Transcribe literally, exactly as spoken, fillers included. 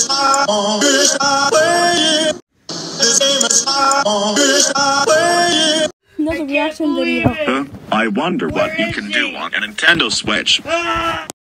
Another reaction video. Huh? I wonder what you can do on a Nintendo Switch.